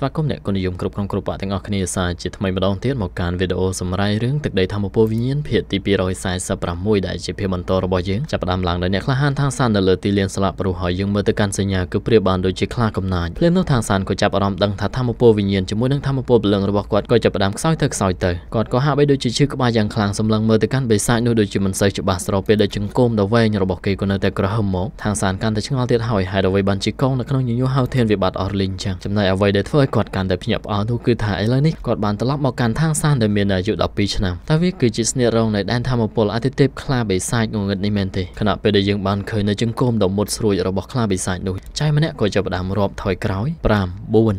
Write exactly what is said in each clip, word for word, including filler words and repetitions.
ស្វាគមន៍អ្នកគុណនិយមគ្រប់ក្នុងគ្រប់បាក់ទាំងអស់គ្នាសាជាថ្មីម្ដងទៀតមកកាន់វីដេអូសម្រាប់រឿងទឹកដីធម្មពលវិញ្ញាណភាគទីពីររយសែសិបប្រាំមួយដែលជាភាពបន្តរបស់យើងចាប់ផ្ដើមឡើងដោយអ្នកក្លាហានທາງសាននៅលើទីលានស្លាប់ព្រោះហើយយើងមើលទៅកាន់សញ្ញាគឺព្រាបបានដូចជាខ្លាកំណាចភ្លាមនោះທາງសានក៏ចាប់អារម្មណ៍ដឹងថាធម្មពលវិញ្ញាណជាមួយនឹងធម្មពលពលឹងរបស់គាត់ក៏ចាប់ផ្ដើមខ្សោយទៅខ្សោយទៅគាត់ក៏ហាក់បីដូចជាឈឺក្បាលយ៉ាងខ្លាំងសម្លឹងមើលទៅកាន់បិសាចនោះដូចជាមិនសូវច្បាស់ស្របពេលដែលចង្គមដ៏វែងរបស់គេក៏នៅតែក្រហមមកທາງសានកាន់តែឆ្ងល់ទៀតហើយហេតុអ្វីបានជាកងនៅក្នុងញញួរហៅធានវាបាត់អស់លីងចឹងចំណែកអ្វីដែលធ្វើឲ្យគាត់កាន់តែភ្ញាក់ផ្អើលនោះគឺថាឥឡូវនេះគាត់បានត្រឡប់មកកាន់ທາງសានដែលមានអាយុដប់ពីរឆ្នាំតើវាគឺជាស្នៀតរងនៃដែនធម្មពលអាទិទេពខ្លាបិសាចងងឹតនេះមែនទេខណៈពេលដែលយើងបានឃើញនៅចង្គមដ៏មុតស្រួចរបស់ខ្លាបិសាចនោះចៃម្នាក់ក៏ចាប់ផ្ដើមរាប់ថយក្រោយ5 4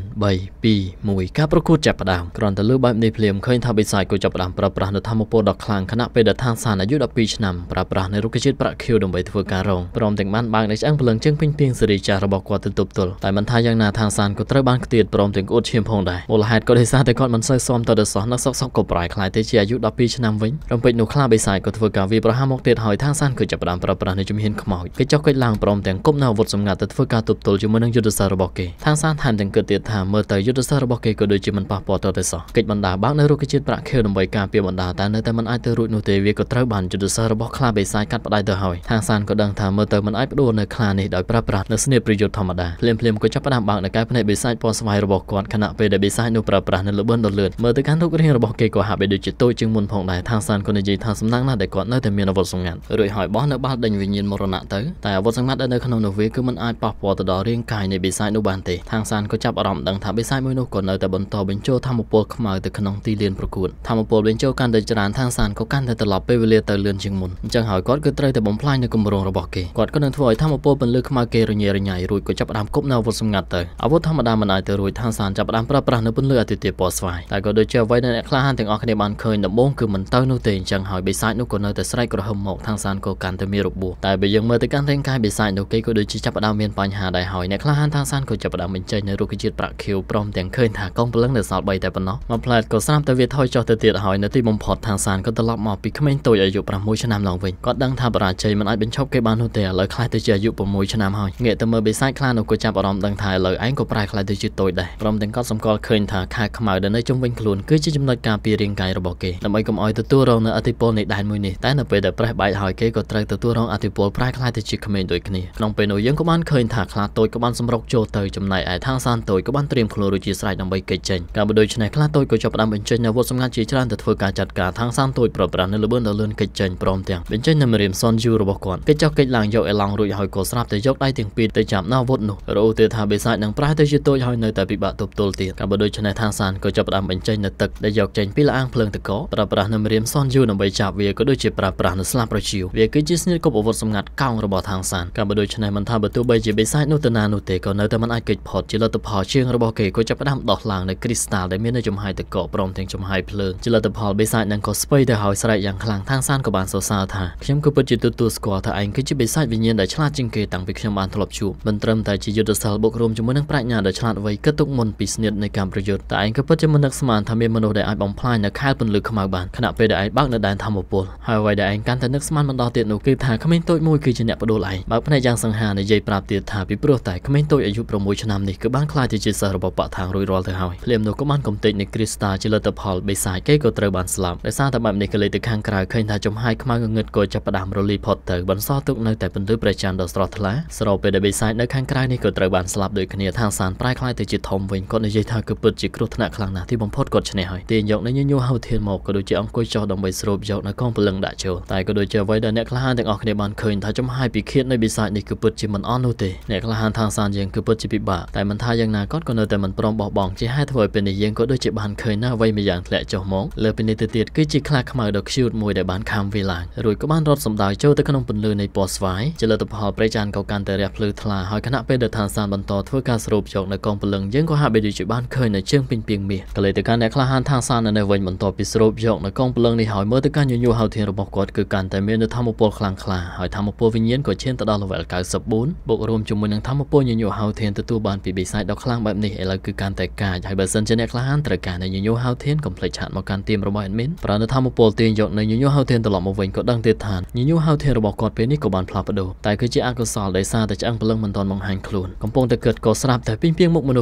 3 2 1ការប្រកួតចាប់ផ្ដើមគ្រាន់តែលើបែបនេះភ្លាមឃើញថាបិសាចក៏ចាប់ផ្ដើមប្រើប្រាស់នៅធម្មពលដ៏ខ្លាំងខណៈពេលដែលทางសានអាយុដប់ពីរឆ្នាំប្រើប្រាស់នៅរុក្ខជាតិប្រាក់ខៀវដើម្បីធ្វើការរងព្រមទាំងបានបើកនៅឆ្អឹងព្រលឹងជើងពេញទៀងសេរីចាស់របស់គាត់ទៅទប់ទល់តែមិនថាយ៉ាងណាทางសានក៏ត្រូវបានខ្ទាតព្រមទាំងអួតឈាមផងដែរមូលហេតុក៏ដោយសារតែគាត់មិនសូវសមទៅដល់សោះនៅសក់សក់ក៏ប្រែខ្លាយទៅជាអាយុដប់ពីរឆ្នាំវិញរំពេចនោះខ្លាបិសាចក៏ធ្វើការវាយប្រហារមកទៀតហើយทางសានក៏ចាប់ផ្ដើមប្រើប្រាស់នៅជំហានខ្មោចគេចុះកិច្ចឡើងព្រមទាំងគប់នៅអាវុធសម្ងាត់ទៅធ្វើការទប់ទល់ជាមួយនឹងយុទ្ធសាស្ត្ររបស់គេทางសានថែមទាំងគិតទៀតថាមើលទៅយុទ្ធសាស្ត្ររបស់គេក៏ដូចជាមិនប៉ះពាល់ទៅតែសោះកិច្ចបណ្ដាបើកនៅរុក្ខជាតិប្រាក់ខៀវដើម្បីការពារបណ្ដាតែនៅតែមិនអាចទៅរួចនោះទេវាក៏ត្រូវបានយុទ្ធសាស្ត្ររបស់ខ្លាបិសាចកាត់ផ្ដាច់ទៅហើយทางសានក៏ដឹងថាមើលទៅមិនអាចផ្ដួលនៅខ្លានេះដោយប្រើប្រាស់នៅស្នៀតប្រយុទ្ធធម្មតាភ្លាមភ្លាមក៏ចាប់ផ្ដើមបើកនៅកែភ្នែកបិសាចពណ៌ស្វាយរបស់គាត់ខណៈពេលដែលបិសាចនោះប្រើប្រាស់នៅល្បឿនដ៏លឿនមើលទៅកាន់រូបរាងរបស់គេក៏ហាក់បីដូចជាតូចជាងមុនផងដែរทางសានក៏និយាយថាសំណាងណាស់ដែលគាត់នៅតែមានអាវុធសម្ងាត់រួចហើយបោះនៅបាល់ដេញវិញ្ញាណមរណៈទៅតែអាវុធសម្ងាត់ដែលនៅក្នុងនោះវាគឺមិនអាចប៉ះពាល់ទៅដល់រាងកាយនៃបិសាចនោះបានទេทางសានក៏ចាប់អារម្មណ៍ដឹងថាបិសាចមួយនោះក៏នៅតែបន្តបញ្ចូលធម្មពលខ្មៅទៅក្នុងទីលានប្រកួតធម្មពលបញ្ចូលកាន់តែច្រើនทางសានក៏កាន់តែត្រឡប់ពេលវេលាទៅលឿនជាងមុនអញ្ចឹងហើយគាត់គឺត្រូវតែបំផ្លាញនៅគម្រោងរបស់គេគាត់ក៏នឹងធ្វើឲ្យធម្មពលពន្លឺខ្មៅគេរញ៉េរញ៉ៃរួចក៏ចាប់ផ្ដើមគប់នៅអាវុធសម្ងាត់ទៅអាវុធធម្មតាមិនអាចទៅរួចทางសានចាប់ផ្ដើមប្រើប្រាស់នៅពន្លឺអាទិទេពពណ៌ស្វាយតែក៏ដូចជាអ្វីដែលអ្នកក្លាហានទាំងអស់គ្នាបានឃើញដំបូងគឺមិនទៅនោះទេអញ្ចឹងហើយបិសាចនោះក៏នៅតែស្រែកក្រហមមកทางសានក៏កាន់តែមានរបួសតែបើយើងមើលទៅកាន់រាងកាយបិសាចនោះគេក៏ដូចជាចាប់ផ្ដើមមានបញ្ហាដែរហើយអ្នកក្លាហានทางសានក៏ចាប់ផ្ដើមបញ្ចេញនៅរុក្ខជាតិប្រាក់ខៀវព្រមទាំងឃើញថាកងព្រលឹងនៅសល់បីតែប៉ុណ្ណោះមកផ្លែតក៏ស្រាប់តែវាថយចុះទៅទៀតហើយនៅទីបំផុតทางសានក៏ត្រឡប់មកពីក្មេងតូចអាយុប្រាំមួយឆ្នាំឡើងវិញគាត់ដឹងថាបរាជ័យមិនអាចបញ្ឈប់គេបាននោះទេឥឡូវខ្លាយទៅជាអាយុប្រាំមួយឆ្នាំហើយងាកទៅមើលបិសាចខ្លានោះក៏ចាប់អារម្មណ៍ដឹងថាឥឡូវឯងក៏ប្រែខ្លាយទៅជាតូចដែរព្រមទាំងគាត់សម្គាល់ឃើញថាខែខ្មៅដែលនៅជុំវិញខ្លួនគឺជាចំណុចការពាររាងកាយរបស់គេដើម្បីកុំឲ្យទទួលរងនៅអធិពលនៃដែនមួយនេះតែនៅពេលដែលប្រេះបែកហើយគេក៏ត្រូវទទួលរងអធិពលប្រែខ្លាយទៅជាក្មេងដូចគ្នាក្នុងពេលនោះយើងក៏បានឃើញថាខ្លាតូចក៏បានសម្រុកចូលទៅចំណែកឯทางសានតូចក៏បានត្រៀមខ្លួនរួចជាស្រេចដើម្បីគេចចេញកាលបើដូច្នេះខ្លាតូចក៏ចាប់ផ្ដើមបញ្ចេញនៅអាវុធសម្ងាត់ជាច្រើនទៅធ្វើការចាត់ការทางសានតូចប្រើប្រាស់នៅល្បឿនដ៏លឿនគេចចេញព្រមទាំងបញ្ចេញនៅមេរៀមសុនយូរបស់គាត់គេចុះគេចឡើងយកអេឡង់រួចហើយក៏ស្រាប់តែយកដៃទាំងពីរទៅចាប់នៅអាវុធនោះរអូទេថាបិសាចនឹងប្រែទៅជាតូចហើយនៅតែពិបាកទប់ទល់ទៀតកាលបើដូច្នេះทางសានក៏ចាប់ផ្ដើមបញ្ចេញនៅទឹកដែលយកចេញពីលអាងភ្លើងតកប្រើប្រាស់នៅមេរៀមសុនយូដើម្បីចាប់វាក៏ដូចជាប្រើប្រាស់នៅស្លាបប្រជៀវវាគឺជាស្នៀតគប់អាវុធសម្ងាត់កោងរបស់ทางសានកាលបើដូច្នេះមិនថាបើទោះបីជាបិសាចនោះទៅណានោះទេក៏នៅតែមិនអាចគេចផុតជាលទ្ធផលជាងរបស់គេក៏ចាប់ផ្ដើមដោះឡើងនៅគ្រីស្តាល់ដែលមាននៅចំហាយតកព្រមទាំងចំហាយភ្លើងជាលទ្ធផលបិសាចនឹងក៏ស្ពៃទៅហើយស្រែកយ៉ាងខ្លាំងทางសានក៏បានសរសើរថាខ្ញុំក៏ពិតជាទទួលស្គាល់ថាឯងគឺជាបិសាចវិញ្ញាណដែលឆ្លាតជាងគេតាំងពីខ្ញុំបានធ្លាប់ជួបមិនត្រឹមតែជាយុទ្ធសាស្ត្របុករួមជាមួយនឹងប្រាជ្ញាដ៏ឆ្លាតវៃគិតទុកមុនពីស្នៀតនៃការប្រយុទ្ធតែឯងក៏ពិតជាមិននឹកស្មានថាមានមនុស្សដែលអាចបំផ្លាញនៅខែលពន្លឺខ្មៅបានខណៈពេលដែលឯងបើកនៅដែនធម្មពលហើយអ្វីដែលឯងកាន់តែនឹកស្មានមិនដល់ទៀតនោះគឺថាក្មេងតូចមួយគឺជាអ្នកបដួលឯងបើភ្នែកយ៉ាងសង្ហានិយាយប្រាប់ទៀតថាពីព្រោះតែក្មេងតូចអាយុប្រាំមួយឆ្នាំនេះគឺបានខ្លាចទៅជាសិស្សរបស់បកថាងរួចរាល់ទៅហើយភ្លាមនោះក៏បានកំទេចនៃគ្រីស្តាល់ជាលទ្ធផលបិសាចគេក៏ត្រូវបានស្លាប់ដោយសារតែបែបនេះក៏លេចទៅខាងក្រៅឃើញថាចំហាយខ្មៅងងឹតក៏ចាប់ផ្ដើមរលាយផុតទៅបន្សល់ទុកនៅតែពន្លឺព្រះច័ន្ទដ៏ស្រស់ថ្លាស្របពេលដែលបិសាចនៅខាងក្រៅនេះក៏ត្រូវបានស្លាប់ដូចគ្នាทางសានប្រែខ្លាយទៅជាធំវិញគាត់និយាយថាគឺពិតជាគ្រោះថ្នាក់ខ្លាំងណាស់ទីបំផុតគាត់ឈ្នះហើយទាញយកនៅញញួរហៅធានមកក៏ដូចជាអង្គុយចុះដើម្បីស្រូបយកនៅកងព្រលឹងដាក់ចូលតែក៏ដូចជាអ្វីដែលអ្នកក្លាហានទាំងអស់គ្នាបានឃើញថាចំហាយពីឃាតនៃបិសាចនេះគឺពិតជាមិនអន់នោះទេអ្នកក្លាហានทางសានយើងគឺពិតជាពិបាកតែមិនថាយ៉ាងណាគាត់ក៏នៅតែមិនព្រមបោះបង់ជាហេតុធ្វើឲ្យពេលនេះយើងក៏ដូចជាបានឃើញណាអ្វីមួយយ៉ាងធ្លាក់ចុះមកលើពីនេះទៅទៀតគឺជាខ្លាខ្មៅដ៏ខ្ជូតមួយដែលបានខាំវាឡើងរួចក៏បានរត់សម្ដៅចូលទៅក្នុងពន្លឺនៃពណ៌ស្វាយជាលទ្ធផលព្រះច័ន្ទក៏កាន់តែរះភ្លឺថ្លាហើយខណៈពេលដែលทางសានបន្តធ្វើការស្រូបយកនៅកងព្រលឹងយើងក៏ហាក់បីដូចជាបានឃើញនៅជើងពេញពីងមាសក៏เลยទៅកាន់អ្នកក្លាហានทางសាននៅវិញបន្តពីស្រូបយកនៅកងព្រលឹងនេះហើយមើលទៅកាន់ញញួរហៅធានរបស់គាត់គឺកាន់តែមាននៅធម្មពលខ្លាំងក្លាហើយធម្មពលវិញ្ញាណក៏ឈានទៅដល់ level เก้าสิบสี่បូករួមជាមួយនឹងធម្មពលញញួរហៅធានទទួលបានពីបិសាចដ៏ខ្លាំងបែបនេះឥឡូវគឺកាន់តែកាចហើយបើសិនជាអ្នកក្លាហានត្រូវការនៅញញួរហៅធានកុំភ្លេចឆាតមកកាន់ទីមរបស់ admin ប្រើនៅធម្មពលទាញយកនៅញញួរហៅធានត្រឡប់មកវិញក៏ដឹងទៀតថាញញួរហៅធានរបស់គាត់ពេលនេះក៏បានផ្លាស់ប្ដូរតែគឺជាអកុសលដោយសារតែឆ្អឹងព្រលឹងមិនទាន់បង្ហាញខ្លួនកំពុងតែគិតក៏ស្រាប់តែពីងពីងមុខមនុស្សគឺពិតជា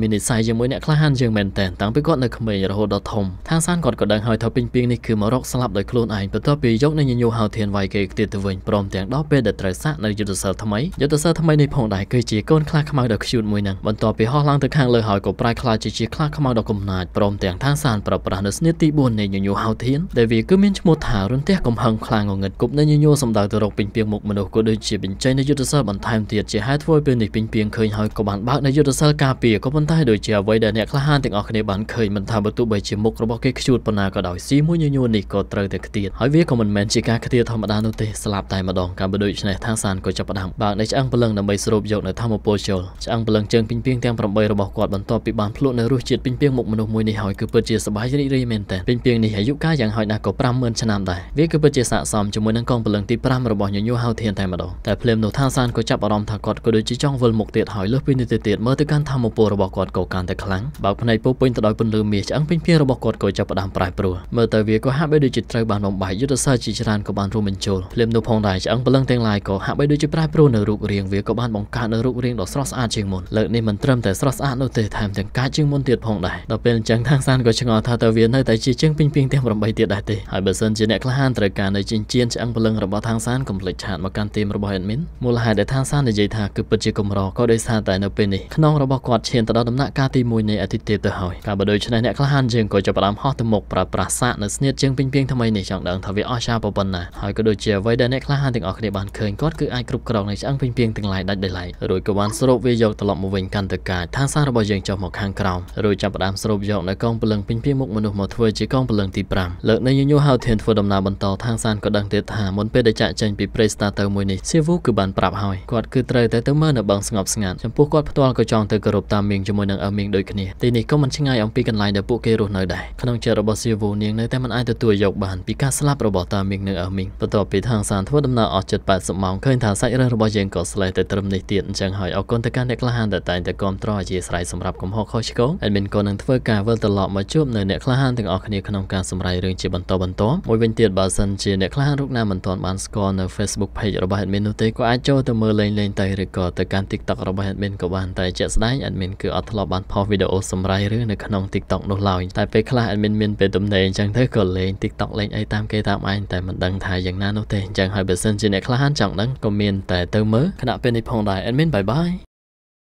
មាននិស្ស័យជាមួយអ្នកក្លាហានជាងមែនតែនតាំងពីគាត់នៅក្មេងរហូតដល់ធំថាសានគាត់ក៏ដឹងហើយថាពីងពីងនេះគឺមករកស្លាប់ដោយខ្លួនឯងបន្ទាប់ពីយកនៅញញូហៅធានវាយគេទៀតទៅវិញព្រមទាំងដល់ពេលដែលត្រូវសាកនៅយុទ្ធសាស្ត្រថ្មីយុទ្ធសាស្ត្រថ្មីនេះផងដែរគឺជាកូនខ្លាខ្មៅដ៏ខ្ជូតមួយនឹងបន្ទាប់ពីហោះឡើងទៅខាងលើហើយក៏ប្រែខ្លាចជាជាខ្លាខ្មៅដ៏កំណាចព្រមទាំងថាសានប្រើប្រាស់នៅស្នៀតទីបួននៃញញូហៅធានដែលវាគឺមានឈ្មោះថារន្ទះកំហឹងខ្លាំងងងឹតគប់នៅញញូសំដៅទៅរកពីងពីងមុខមនុស្សក៏ដូចជាបញ្ចេញនៅយុទ្ធសាស្ត្របន្ថែមទៀតជាហេតុធ្វើពេលនេះពីងពីងឃើញហើយក៏បានបើកនៅយុទ្ធសាស្ត្រការពារក៏ប៉ុន្តែដូចជាអ្វីដែលអ្នកក្លាហានទាំងអស់គ្នាបានឃើញមិនថាបើទោះបីជាមុខរបស់គេខ្ជូតប៉ុណ្ណាក៏ដោយស៊ីមួយញញូនេះក៏ត្រូវតែខ្ទាតហើយវាក៏មិនមែនជាការខ្ទាតធម្មតានោះទេស្លាប់តែម្ដងកាលបើដូច្នេះថាសានក៏ចាប់ផ្ដើមបើកនៅឆ្អឹងព្រលឹងដើម្បីស្រូបយកនៅធម្មពលចូលឆ្អឹងព្រលឹងជើងពីងពីងទាំងប្រាំបីរបស់គាត់បន្ទាប់ពីបានភ្លក់នៅរសជាតិពីងពីងមុខមនុស្សមួយនេះហើយគឺពិតជាសប្បាយរីករាយមែនតើពីងពីងនេះអាយុកាលយ៉ាងហោចណាស់ក៏ប្រាំម៉ឺនឆ្នាំដែរវាគឺពិតជាស័ក្តិសមជាមួយនឹងកងព្រលឹងទីប្រាំរបស់ញញូហៅធានតែម្ដងតែភ្លាមនោះថាសានក៏ចាប់អារម្មណ៍ថាគាត់ក៏ដូចជាចង់វិលមុខទៀតហើយលើសពីនេះទៅទៀតមើលទៅកាន់ធម្មពលរបស់គាត់ក៏កាន់តែខ្លាំងបើកភ្នែកពោពេញទៅដោយពន្លឺមាសឆ្អឹងពីងពីងរបស់គាត់ក៏ចាប់ផ្ដើមប្រែប្រួលមើលទៅវាក៏ហាក់បីដូចជាត្រូវបានបំបែកយុទ្ធសាស្ត្រជាច្រើនក៏បានរួមបញ្ចូលភ្លាមនោះផងដែរឆ្អឹងព្រលឹងទាំងឡាយក៏ហាក់បីដូចជាប្រែប្រួលនៅរូបរាងវាក៏បានបង្កើតនៅរូបរាងដ៏ស្រស់ស្អាតជាងមុនលើកនេះមិនត្រឹមតែស្រស់ស្អាតនោះទេថែមទាំងកាចជាងមុនទៀតផងដែរដល់ពេលអញ្ចឹងថាសានក៏ឆ្ងល់ថាតើវានៅតែជាជាងពីងពីងទាំងប្រាំបីទៀតដែរទេហើយបើសិនជាអ្នកក្លាហានត្រូវការនៅចិញ្ចៀនឆ្អឹងព្រលឹងរបស់ថាសានកុំភ្លេចឆាតមកកាន់ទីមរបស់ admin មូលហេតុដែលថាសាននិយាយថាគឺពិតជាកម្រក៏ដោយសារតែនៅពេលនេះខ្នងរបស់គាត់ឈានទៅដល់ដំណាក់កាលទីមួយនៃអាទិទេពទៅហើយកាលបើដូច្នេះអ្នកក្លាហានយើងក៏ចាប់ផ្ដើមហោះទៅមុខប្រើប្រាស់សាកនៅស្នៀតជើងពីងពីងថ្មីនេះចង់ដឹងថាវាអស្ចារ្យប៉ុណ្ណាហើយក៏ដូចជាអ្វីដែលអ្នកក្លាហានទាំងអស់គ្នាបានឃើញគាត់គឺអាចគ្រប់គ្រងនៅឆ្អឹងពីងពីងទាំងឡាយដាច់ដោយឡែករួចក៏បានស្រូបវាយកត្រឡប់មកវិញកាន់តែកាចថាសាររបស់យើងចុះមកខាងក្រោមរួចចាប់ផ្ដើមស្រូបយកនៅកងព្រលឹងពីងពីងមុខមនុស្សមកធ្វើជាកងព្រលឹងទីប្រាំលើកនៃញញូហៅធានធ្វើដំណើរបន្តថាសានក៏ដឹងទៀតថាមុនពេលដែលចាក់ចេញពីព្រៃស្តាទៅមួយនេះសៀវូគឺបានប្រាប់ហើយគាត់គឺត្រូវតែទៅមើលនៅបឹងស្ងប់ស្ងាត់ចំពោះគាត់ផ្ទាល់ក៏ចង់ទៅគោរពតាមមៀងជាមួយនឹងអើមៀងដូចគ្នាទីនេះក៏មិនឆ្ងាយអំពីកន្លែងដែលពួកគេរស់នៅដែរក្នុងចិត្តរបស់សៀវូនាងនៅតែមិនអាចទទួលយកបានពីការស្លាប់របស់តាមៀងនិងអើមៀងបន្ទាប់ពីថាសានធ្វើដំណើរអស់ជិតប៉ែតសិបម៉ោងឃើញថាសាច់រឿងរបស់យើងក៏ស្លេះតែត្រឹមនេះទៀតអញ្ចឹងហើយអរគុណទៅកាន់អ្នកក្លាហានដែលតែងតែគាំទ្រអធិស្ឋានសម្រាប់កំហុសខុសឆ្គង admin ក៏នឹងធ្វើការវិលត្រឡប់មកជួបនៅអ្នកក្លាហានទាំងអស់គ្នាក្នុងការសម្រាយរឿងជាបន្តបន្ទាប់មួយវិញទៀតបើសិនជាអ្នកក្លាហានរូបណាមិនទាន់បានស្គាល់នៅ Facebook page របស់ admin នោះទេក៏អាចចូលទៅមើលលេងលេងទៅឬក៏ទៅកាន់ TikTok របស់ admin ក៏បានតែជាក់ស្ដែង admin គឺអត់ធ្លាប់បានផុសវីដេអូសម្រាយរឿងនៅក្នុង TikTok នោះឡើយតែពេលខ្លះ admin មានពេលទំនេរអញ្ចឹងទៅក៏លេង TikTok លេងអីតាមគេតាមឯងតែមិនដឹងថាយ៉ាងណានោះទេអញ្ចឹងហើយបើសិនជាអ្នកក្លាហានចង់ដឹងក៏មានតែទៅមើលខណៈពេលនេះផងដែរ admin bye bye